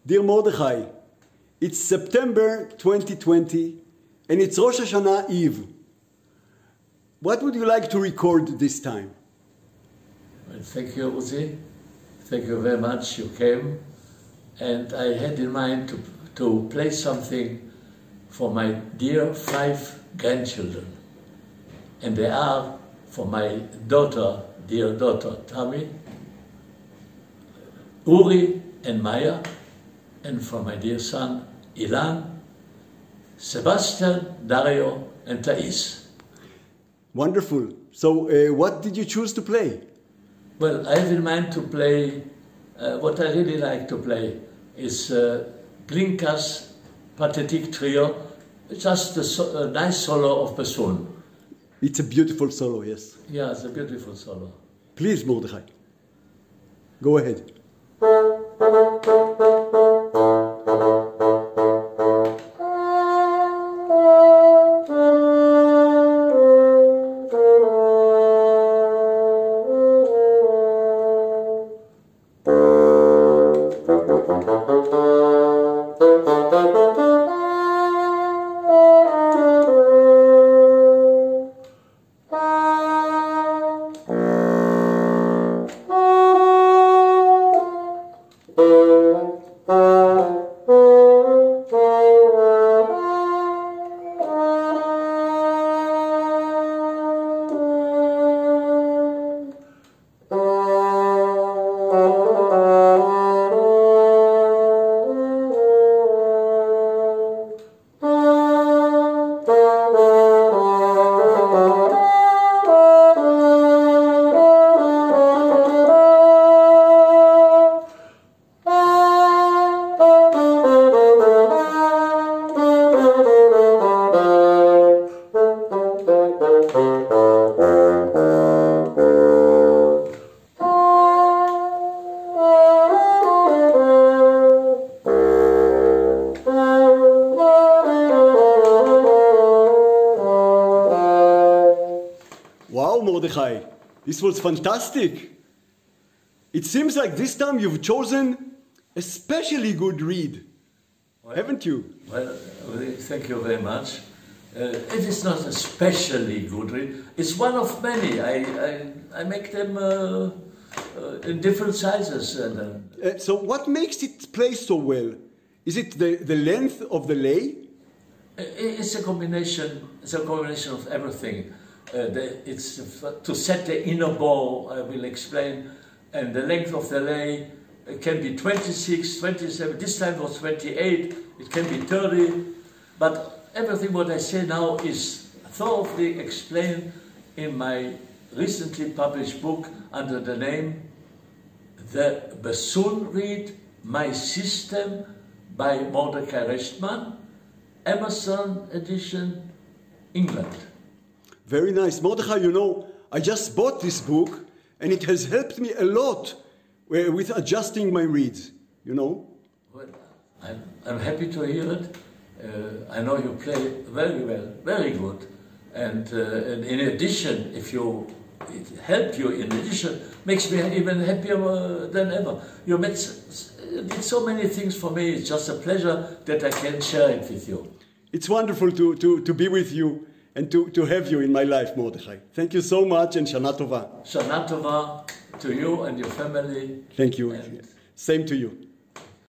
Dear Mordechai, it's September 2020 and it's Rosh Hashanah Eve. What would you like to record this time? Well, thank you, Uzi. Thank you very much. You came, and I had in mind to play something for my dear 5 grandchildren. And they are for my daughter, dear daughter, Tammy, Uri and Maya, and for my dear son, Ilan, Sebastian, Dario, and Thais. Wonderful. So what did you choose to play? Well, I have in mind to play, what I really like to play is Glinka's Pathetic Trio, just a nice solo of bassoon. It's a beautiful solo, yes. Yeah, it's a beautiful solo. Please, Mordechai, go ahead. Wow, Mordechai, this was fantastic. It seems like this time you've chosen a especially good reed, haven't you? Well, thank you very much. It is not a especially good reed. It's one of many. I make them in different sizes. So what makes it play so well? Is it the length of the lay? It's a combination. It's a combination of everything. It's to set the inner bow, I will explain, and the length of the lay. It can be 26, 27, this time it was 28, it can be 30, but everything what I say now is thoroughly explained in my recently published book under the name The Bassoon Reed, My System by Mordechai Rechtman, Emerson edition, England. Very nice. Mordechai, you know, I just bought this book and it has helped me a lot with adjusting my reeds, you know. Well, I'm happy to hear it. I know you play very well, very good. And in addition, if it helped you in addition, makes me even happier than ever. You did so many things for me. It's just a pleasure that I can share it with you. It's wonderful to be with you and to have you in my life, Mordechai. Thank you so much, and Shana Tova. Shana Tova to you and your family. Thank you. Same to you.